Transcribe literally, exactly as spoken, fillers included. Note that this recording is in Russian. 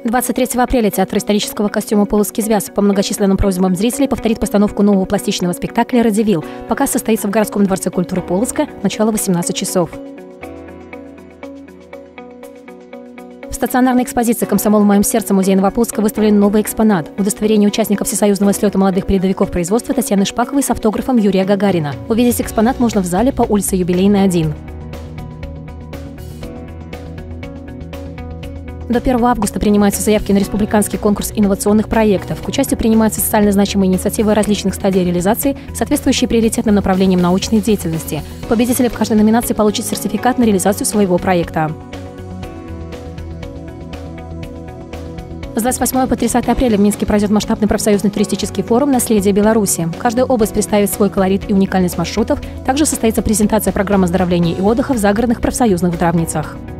двадцать третьего апреля театр исторического костюма «Полоцкий звяз» по многочисленным просьбам зрителей повторит постановку нового пластичного спектакля «Радзивилл». Показ состоится в городском дворце культуры Полоцка, начало восемнадцать часов. В стационарной экспозиции «Комсомол в моем сердце» музея Новополоцка выставлен новый экспонат – удостоверение участников всесоюзного слета молодых передовиков производства Татьяны Шпаковой с автографом Юрия Гагарина. Увидеть экспонат можно в зале по улице Юбилейной, один. До первого августа принимаются заявки на республиканский конкурс инновационных проектов. К участию принимаются социально значимые инициативы различных стадий реализации, соответствующие приоритетным направлениям научной деятельности. Победитель в каждой номинации получит сертификат на реализацию своего проекта. С двадцать восьмого по тридцатое апреля в Минске пройдет масштабный профсоюзный туристический форум «Наследие Беларуси». Каждая область представит свой колорит и уникальность маршрутов. Также состоится презентация программы оздоровления и отдыха в загородных профсоюзных здравницах.